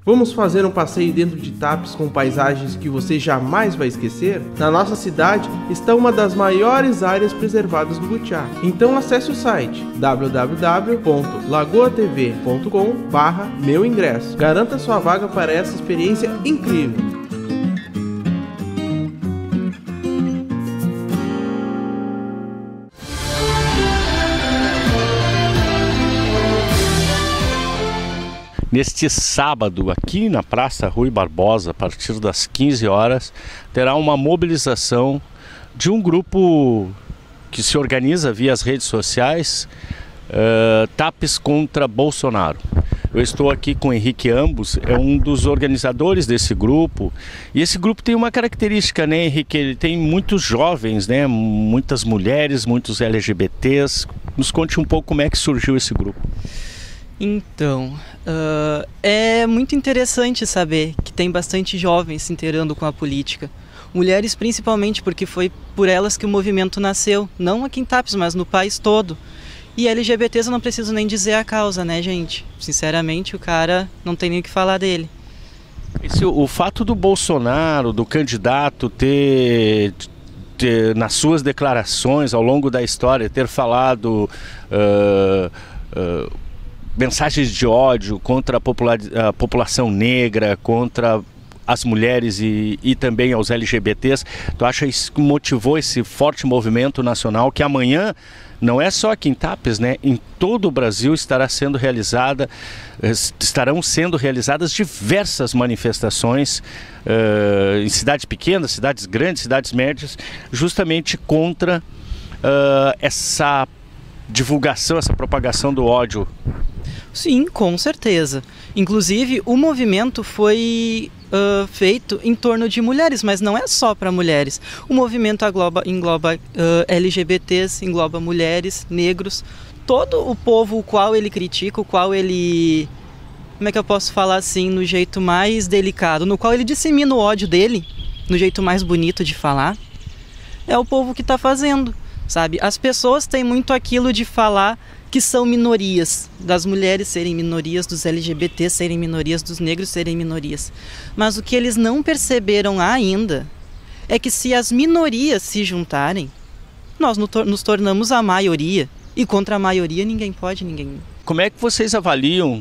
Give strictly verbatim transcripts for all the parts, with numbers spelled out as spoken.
Vamos fazer um passeio dentro de Tapes com paisagens que você jamais vai esquecer? Na nossa cidade está uma das maiores áreas preservadas do Butiá. Então acesse o site w w w ponto lagoa t v ponto com barra meu ingresso. Garanta sua vaga para essa experiência incrível. Neste sábado, aqui na Praça Rui Barbosa, a partir das quinze horas, terá uma mobilização de um grupo que se organiza via as redes sociais, uh, Tapes contra Bolsonaro. Eu estou aqui com o Henrique Ambos, é um dos organizadores desse grupo. E esse grupo tem uma característica, né, Henrique? Ele tem muitos jovens, né, muitas mulheres, muitos L G B Ts. Nos conte um pouco como é que surgiu esse grupo. Então, uh, é muito interessante saber que tem bastante jovens se inteirando com a política. Mulheres principalmente, porque foi por elas que o movimento nasceu. Não aqui em Tapes, mas no país todo. E L G B Ts eu não preciso nem dizer a causa, né, gente? Sinceramente, o cara não tem nem o que falar dele. Esse, o fato do Bolsonaro, do candidato, ter... ter nas suas declarações ao longo da história, ter falado... Uh, uh, mensagens de ódio contra a, popula a população negra, contra as mulheres e, e também aos L G B Ts. Tu acha isso que motivou esse forte movimento nacional que amanhã, não é só aqui em Tapes, né? Em todo o Brasil estará sendo realizada, estarão sendo realizadas diversas manifestações uh, em cidades pequenas, cidades grandes, cidades médias, justamente contra uh, essa divulgação, essa propagação do ódio. Sim, com certeza. Inclusive, o movimento foi uh, feito em torno de mulheres, mas não é só para mulheres. O movimento engloba, engloba uh, L G B Ts, engloba mulheres, negros, todo o povo o qual ele critica, o qual ele... Como é que eu posso falar assim, no jeito mais delicado, no qual ele dissemina o ódio dele, no jeito mais bonito de falar, é o povo que está fazendo, sabe? As pessoas têm muito aquilo de falar que são minorias, das mulheres serem minorias, dos L G B T serem minorias, dos negros serem minorias. Mas o que eles não perceberam ainda é que se as minorias se juntarem, nós nos tornamos a maioria. E contra a maioria ninguém pode, ninguém... Como é que vocês avaliam,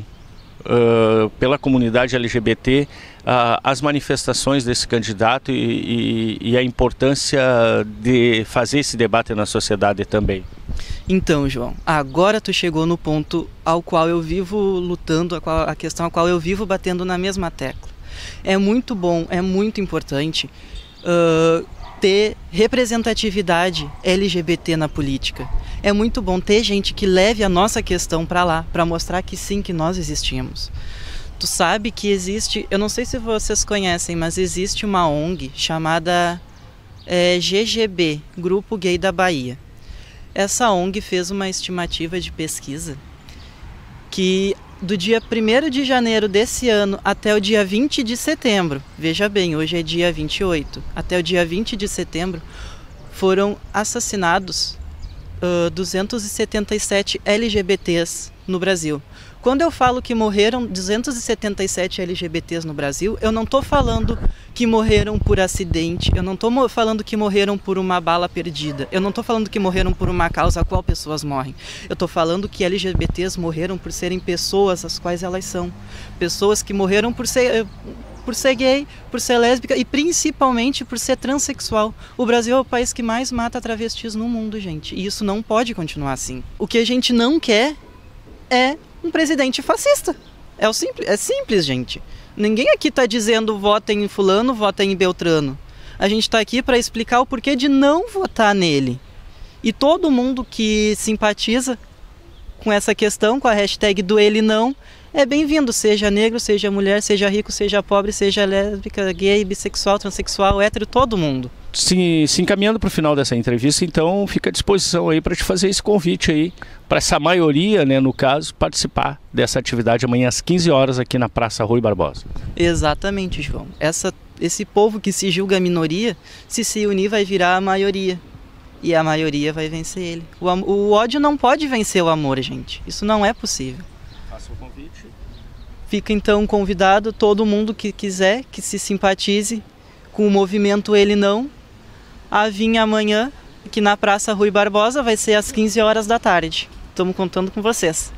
uh, pela comunidade L G B T, uh, as manifestações desse candidato e, e, e a importância de fazer esse debate na sociedade também? Então, João, agora tu chegou no ponto ao qual eu vivo lutando, a, qual, a questão a qual eu vivo batendo na mesma tecla. É muito bom, é muito importante uh, ter representatividade L G B T na política. É muito bom ter gente que leve a nossa questão para lá, para mostrar que sim, que nós existimos. Tu sabe que existe, eu não sei se vocês conhecem, mas existe uma O N G chamada é, G G B, Grupo Gay da Bahia. Essa O N G fez uma estimativa de pesquisa que do dia primeiro de janeiro desse ano até o dia vinte de setembro, veja bem, hoje é dia vinte e oito, até o dia vinte de setembro foram assassinados uh, duzentos e setenta e sete L G B Ts no Brasil. Quando eu falo que morreram duzentos e setenta e sete L G B Ts no Brasil, eu não estou falando que morreram por acidente, eu não estou falando que morreram por uma bala perdida, eu não estou falando que morreram por uma causa a qual pessoas morrem. Eu estou falando que L G B Ts morreram por serem pessoas as quais elas são. Pessoas que morreram por ser, por ser gay, por ser lésbica e principalmente por ser transexual. O Brasil é o país que mais mata travestis no mundo, gente, e isso não pode continuar assim. O que a gente não quer é um presidente fascista. É, o simples, é simples, gente. Ninguém aqui está dizendo votem em fulano, votem em Beltrano. A gente está aqui para explicar o porquê de não votar nele. E todo mundo que simpatiza com essa questão, com a hashtag do ele não, é bem-vindo, seja negro, seja mulher, seja rico, seja pobre, seja lésbica, gay, bissexual, transexual, hétero, todo mundo. Se, se encaminhando para o final dessa entrevista, então fica à disposição aí para te fazer esse convite aí, para essa maioria, né, no caso, participar dessa atividade amanhã às quinze horas aqui na Praça Rui Barbosa. Exatamente, João. Essa, esse povo que se julga minoria, se se unir vai virar a maioria. E a maioria vai vencer ele. O, o ódio não pode vencer o amor, gente. Isso não é possível. Faça o convite. Fica então convidado todo mundo que quiser, que se simpatize com o movimento Ele Não, a vir amanhã, que na Praça Rui Barbosa vai ser às quinze horas da tarde. Estamos contando com vocês.